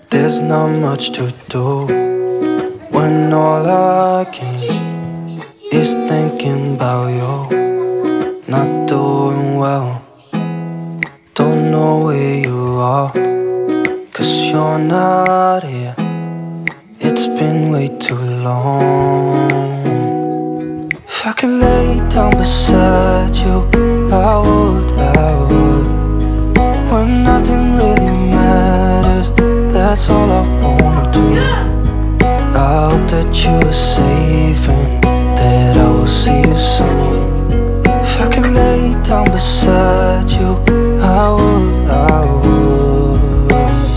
There's not much to do when all I can is thinking about you. Not doing well, don't know where you are, 'cause you're not here. It's been way too long. If I could lay down beside you, I would. When nothing really matters, that's all I wanna do. I hope that you are safe and that I will see you soon. If I could lay down beside you, I would. I would.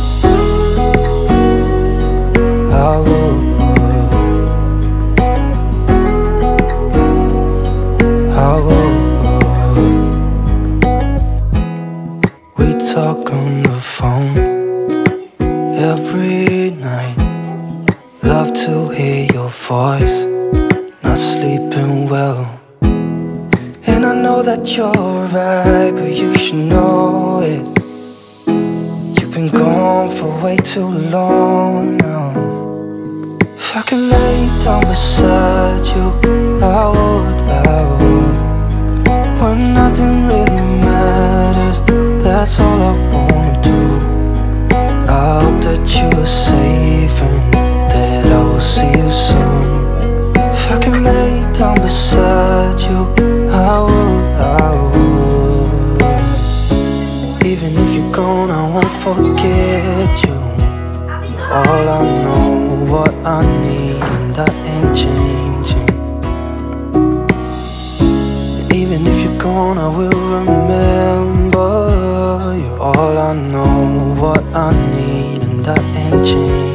We talk on the phone every night. Love to hear your voice. Not sleeping well, and I know that you're right, but you should know it. You've been gone for way too long now. If I could lay down beside you, I would. When nothing really matters, that's all I wanna do. I hope that you are safe and that I will see you soon. If I could lay down beside you, I would. Even if you're gone, I won't forget you. All I know, what I need, and that ain't changing. Even if you're gone, I will remember. You're all I know, what I need, and that ain't changing.